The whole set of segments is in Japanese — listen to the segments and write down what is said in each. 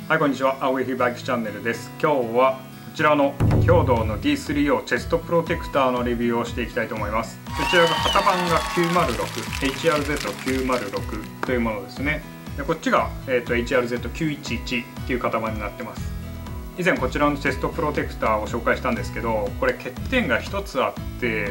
はい、こんにちは。青い日バイクチャンネルです。今日はこちらの兵道の D3O チェストプロテクターのレビューをしていきたいと思います。こちらが型番が 906、HRZ906 というものですね。でこっちが、HRZ911 っていう型番になってます。以前こちらのチェストプロテクターを紹介したんですけど、これ欠点が一つあって、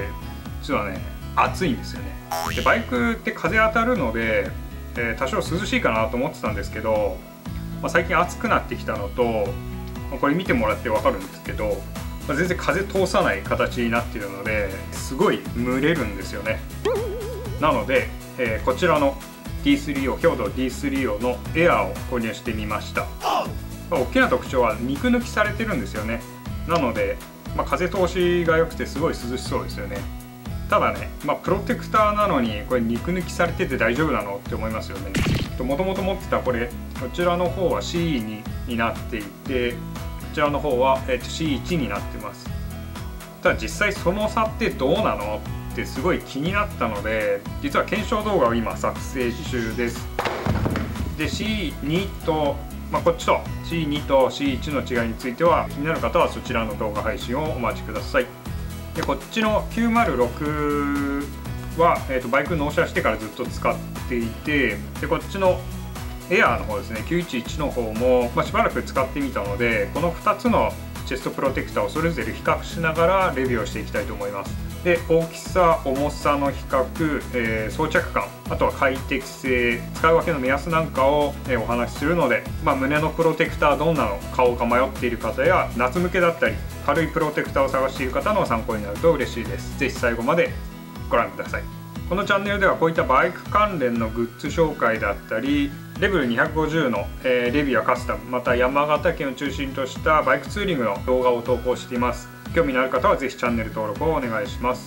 実はね、熱いんですよね。でバイクって風当たるので、多少涼しいかなと思ってたんですけど、最近暑くなってきたのと、これ見てもらって分かるんですけど、全然風通さない形になっているのですごい蒸れるんですよね。なので、こちらの D3O 兵道 D3O のエアーを購入してみました。大きな特徴は肉抜きされてるんですよね。なので、風通しが良くてすごい涼しそうですよね。ただね、プロテクターなのにこれ肉抜きされてて大丈夫なのって思いますよね。もともと持ってたこちらの方は C2 になっていて、こちらの方は C1 になってます。ただ実際その差ってどうなのってすごい気になったので、実は検証動画を今作成中です。で C2 と、こっちと C2 と C1 の違いについては気になる方はそちらの動画配信をお待ちください。でこっちの906は、バイク納車してからずっと使っていて、でこっちのエアーの方ですね、911の方も、しばらく使ってみたので、この2つのチェストプロテクターをそれぞれ比較しながらレビューをしていきたいと思います。で大きさ、重さの比較、装着感、あとは快適性、使い分けの目安なんかを、お話しするので、胸のプロテクターどんなの買おうか迷っている方や、夏向けだったり軽いプロテクターを探している方の参考になると嬉しいです。ぜひ最後までご覧ください。このチャンネルではこういったバイク関連のグッズ紹介だったり、レベル250の、レビューやカスタム、また山形県を中心としたバイクツーリングの動画を投稿しています。興味のある方はぜひチャンネル登録をお願いします。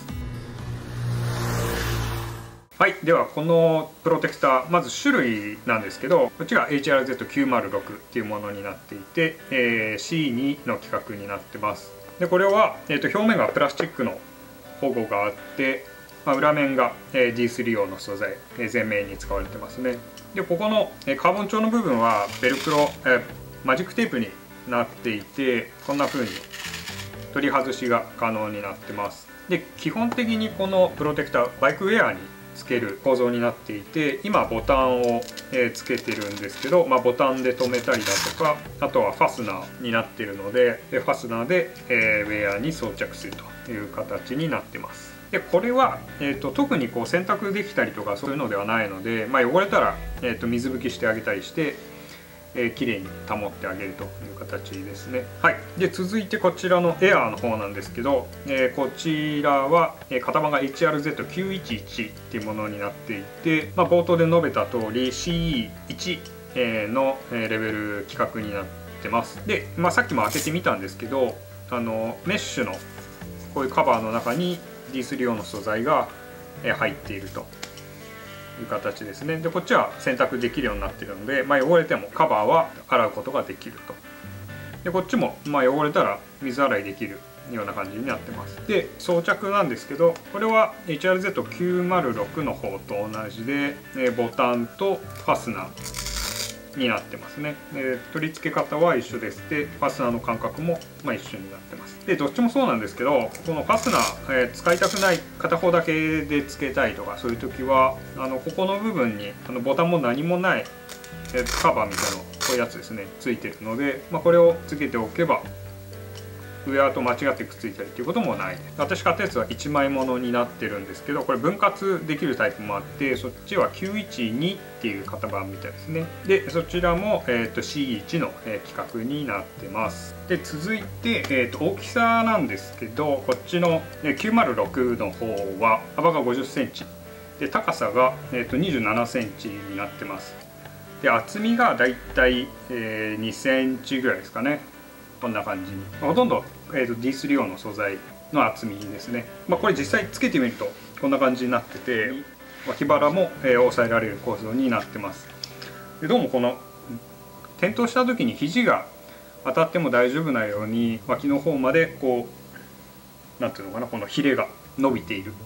はい、ではこのプロテクター、まず種類なんですけど、こっちが HRZ906 っていうものになっていて、C2 の規格になってます。でこれは、表面がプラスチックの保護があって、裏面が D3O の素材、前面に使われてますね。でここのカーボン調の部分はベルクロ、マジックテープになっていて、こんな風に取り外しが可能になってます。で基本的にこのプロテクター、バイクウェアにつける構造になっていて、今ボタンをつけてるんですけど、ボタンで留めたりだとか、あとはファスナーになっているので、ファスナーでウェアに装着するという形になってます。でこれは、特にこう洗濯できたりとかそういうのではないので、汚れたら、水拭きしてあげたりして、きれいに保ってあげるという形ですね。はい、で続いてこちらのエアーの方なんですけど、こちらは型番が HRZ911 っていうものになっていて、冒頭で述べた通り CE1 のレベル規格になってます。で、さっきも開けてみたんですけど、メッシュのこういうカバーの中に D3O の素材が入っているという形ですね。でこっちは洗濯できるようになっているので、汚れてもカバーは洗うことができると。でこっちも汚れたら水洗いできるような感じになってます。で装着なんですけど、これは HRZ906 の方と同じで、ボタンとファスナーになってますね。取り付け方は一緒です。でファスナーの間隔も一緒になってます。でどっちもそうなんですけど、このファスナー、使いたくない、片方だけで付けたいとかそういう時はここの部分にボタンも何もない、カバーみたいなの、こういうやつですね、ついてるので、これをつけておけばウェアと間違ってくっついたりっていうこともないです。私買ったやつは1枚ものになってるんですけど、これ分割できるタイプもあって、そっちは912っていう型番みたいですね。でそちらも、C1 の規格になってます。で続いて、大きさなんですけど、こっちの906の方は幅が50センチで高さが27センチになってます。で厚みがだいたい2センチぐらいですかね。こんな感じにほとんど、D3O の素材の厚みですね。これ実際つけてみるとこんな感じになってて、脇腹も、抑えられる構造になってます。でどうもこの転倒した時に肘が当たっても大丈夫なように脇の方までこうなんていうのかな、このヒレが伸びている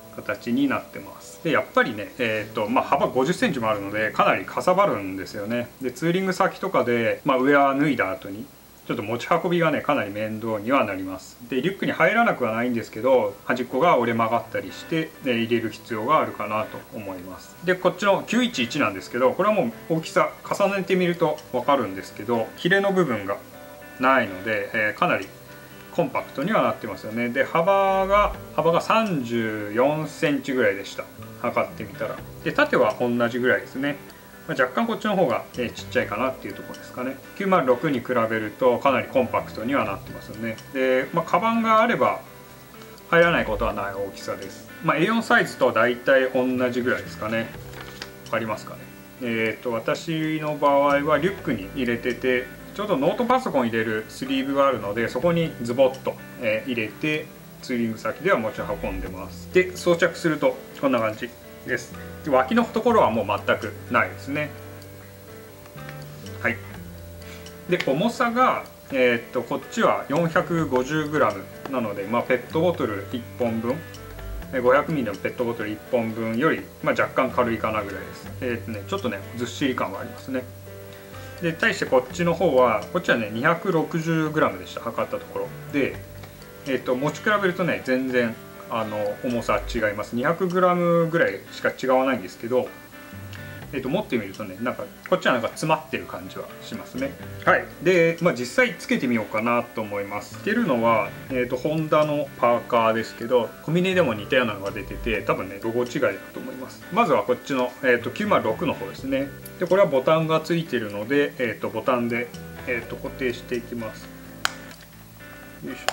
形になってます。でやっぱりね、幅50センチもあるのでかなりかさばるんですよね。でツーリング先とかで、ウェア脱いだ後にちょっと持ち運びがねかなり面倒にはなります。でリュックに入らなくはないんですけど、端っこが折れ曲がったりして入れる必要があるかなと思います。でこっちの911なんですけど、これはもう大きさ重ねてみると分かるんですけど、ヒレの部分がないので、かなりコンパクトにはなってますよね。で幅が34センチぐらいでした、測ってみたら。で縦は同じぐらいですね。若干こっちの方がちっちゃいかなっていうところですかね。906に比べるとかなりコンパクトにはなってますよね。で、カバンがあれば入らないことはない大きさです。A4 サイズと大体同じぐらいですかね。わかりますかね。私の場合はリュックに入れてて、ちょうどノートパソコン入れるスリーブがあるので、そこにズボッと入れてツーリング先では持ち運んでます。で装着するとこんな感じです。で脇のところはもう全くないですね。はい。で重さがこっちは 450g なので、ペットボトル1本分、500ミリのペットボトル1本分より、若干軽いかなぐらいです。ちょっとねずっしり感はありますね。で対してこっちの方は、こっちはね 260g でした、測ったところで、持ち比べるとね全然重さ違います。 200g ぐらいしか違わないんですけど、持ってみるとねなんかこっちはなんか詰まってる感じはしますね。はい。で、実際つけてみようかなと思います。つけるのは、ホンダのパーカーですけど、コンビニでも似たようなのが出てて、多分ねロゴ違いだと思います。まずはこっちの、906の方ですね。でこれはボタンがついてるので、ボタンで、固定していきます。よいしょ。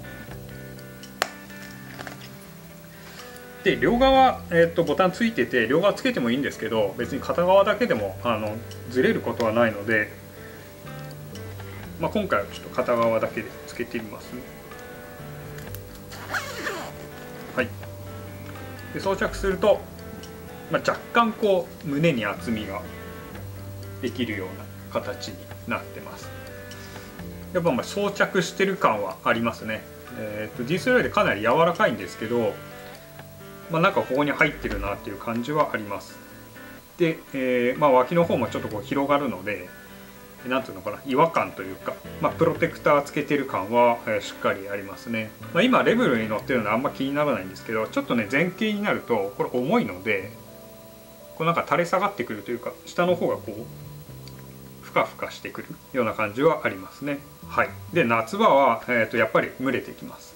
で両側、ボタンついてて両側つけてもいいんですけど、別に片側だけでもずれることはないので、今回はちょっと片側だけでつけてみますね。はい。で装着すると、若干こう胸に厚みができるような形になってます。やっぱ装着してる感はありますね。D3 でかなり柔らかいんですけど、なんかここに入ってるなっていう感じはあります。で、脇の方もちょっとこう広がるので、なんていうのかな、違和感というか、プロテクターつけてる感は、しっかりありますね。今レベルに乗ってるのであんま気にならないんですけど、ちょっとね前傾になるとこれ重いので、こうなんか垂れ下がってくるというか、下の方がこうふかふかしてくるような感じはありますね。はい。で夏場は、やっぱり蒸れてきます。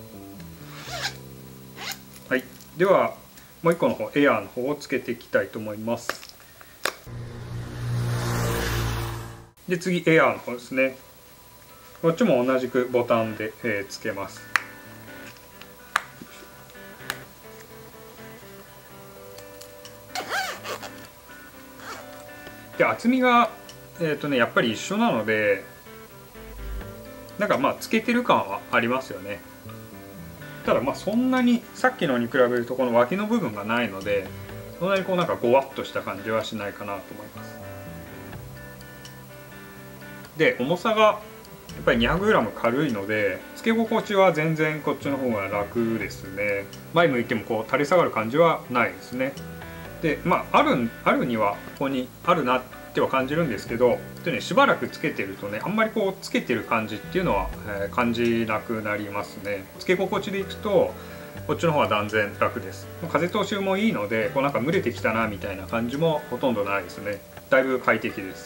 はい。ではもう一個の方、エアーの方をつけていきたいと思います。で次エアーの方ですね。こっちも同じくボタンで、つけます。で厚みがやっぱり一緒なので、なんかつけてる感はありますよね。ただそんなにさっきのに比べるとこの脇の部分がないので、そんなにこうなんかゴワッとした感じはしないかなと思います。で重さがやっぱり 200g 軽いので、つけ心地は全然こっちの方が楽ですね。前向いてもこう垂れ下がる感じはないですね。であるにはここにあるなっては感じるんですけど、しばらくつけてるとねあんまりこうつけてる感じっていうのは、感じなくなりますね。つけ心地でいくとこっちの方が断然楽です。風通しもいいので、こうなんか蒸れてきたなみたいな感じもほとんどないですね。だいぶ快適です。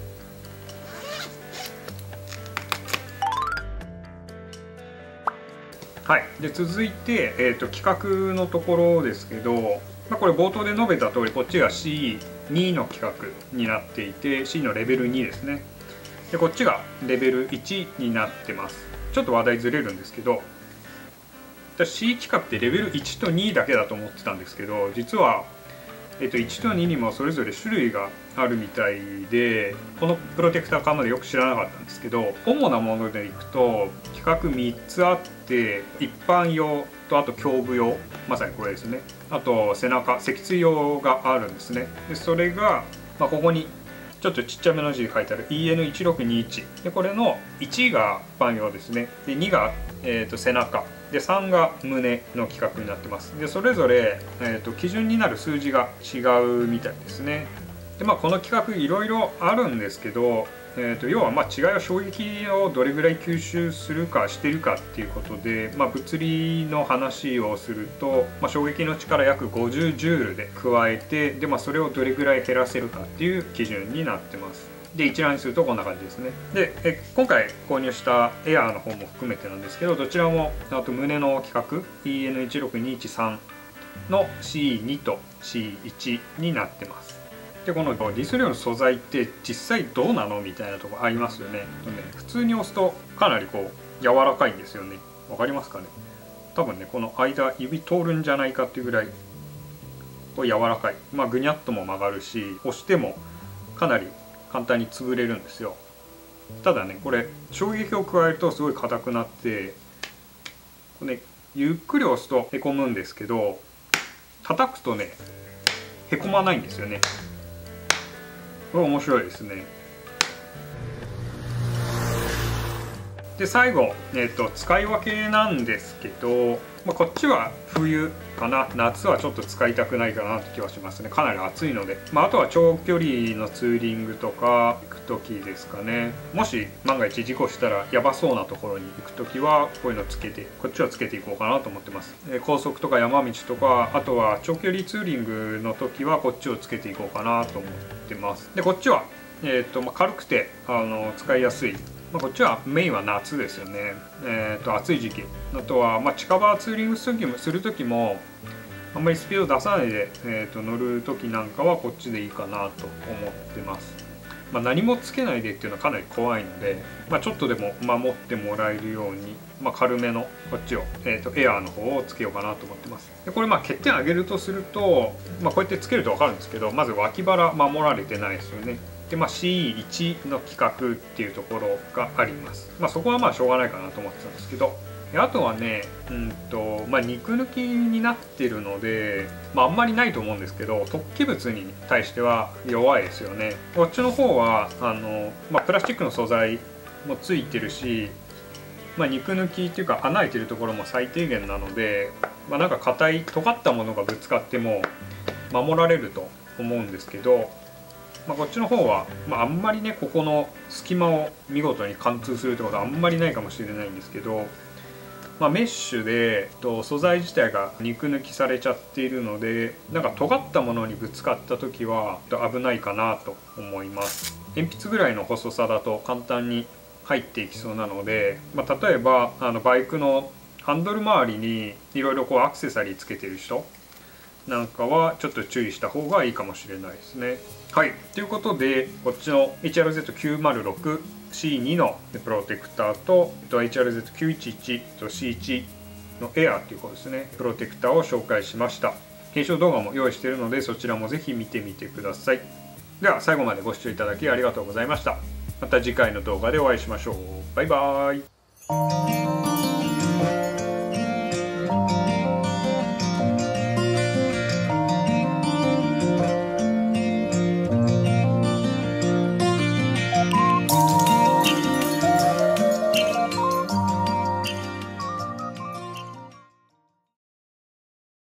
はい。で続いて、規格のところですけど、これ冒頭で述べた通り、こっちが C2 の規格になっていて、 C のレベル2ですね。でこっちがレベル1になってます。ちょっと話題ずれるんですけど、私 C 規格ってレベル1と2だけだと思ってたんですけど、実は、1と2にもそれぞれ種類があるみたいで、このプロテクター買うまでよく知らなかったんですけど、主なものでいくと規格3つあって、一般用とあと胸部用、まさにこれですね、あと背中脊椎用があるんですね。でそれが、ここにちょっとちっちゃめの字で書いてある EN1621 で、これの1が一般用ですね。で2が、背中で3が胸の規格になってます。でそれぞれ、基準になる数字が違うみたいですね。でこの規格いろいろあるんですけど、要は違いは衝撃をどれぐらい吸収するかしてるかっていうことで、物理の話をすると、衝撃の力約50ジュールで加えて、でそれをどれぐらい減らせるかっていう基準になってます。で一覧にするとこんな感じですね。で今回購入したエアーの方も含めてなんですけど、どちらもあと胸の規格 EN16213 の C2 と C1 になってます。でこのディス量の素材って実際どうなのみたいなところありますよね。普通に押すとかなり柔らかいんですよね。わかりますかね。多分ねこの間指通るんじゃないかっていうぐらい柔らかい。ぐにゃっとも曲がるし、押してもかなり簡単に潰れるんですよ。ただねこれ衝撃を加えるとすごい硬くなって、ゆっくり押すとへこむんですけど、叩くとねへこまないんですよね。これ面白いですね。で最後、使い分けなんですけど、こっちは冬かな。夏はちょっと使いたくないかなって気はしますね。かなり暑いので、あとは長距離のツーリングとか行く時ですかね。もし万が一事故したらやばそうなところに行く時はこういうのつけて、こっちはつけていこうかなと思ってます。高速とか山道とか、あとは長距離ツーリングの時はこっちをつけていこうかなと思ってます。でこっちは、軽くて使いやすい。こっちはメインは夏ですよね。暑い時期。あとは、近場ツーリングする時もあんまりスピード出さないで、乗る時なんかはこっちでいいかなと思ってます。何もつけないでっていうのはかなり怖いので、ちょっとでも守ってもらえるように、軽めのこっちを、エアーの方をつけようかなと思ってます。でこれ欠点上げるとすると、こうやってつけると分かるんですけど、まず脇腹守られてないですよね。でC1 の規格っていうところがあります。そこはしょうがないかなと思ってたんですけど、あとはね肉抜きになってるので、あんまりないと思うんですけど、突起物に対しては弱いですよね。こっちの方はプラスチックの素材もついてるし、肉抜きっていうか穴開いてるところも最低限なので、なんか硬い尖ったものがぶつかっても守られると思うんですけど、こっちの方は、あんまりねここの隙間を見事に貫通するってことはあんまりないかもしれないんですけど、メッシュで素材自体が肉抜きされちゃっているので、なんか尖ったものにぶつかった時は危ないかなと思います。鉛筆ぐらいの細さだと簡単に入っていきそうなので、例えばバイクのハンドル周りにいろいろアクセサリーつけてる人なんかはちょっと注意した方がいいかもしれないですね。はい、ということでこっちの HRZ906C2 のプロテクターと HRZ911 と C1 のエアーということですね、プロテクターを紹介しました。検証動画も用意しているのでそちらもぜひ見てみてください。では最後までご視聴いただきありがとうございました。また次回の動画でお会いしましょう。バイバーイ。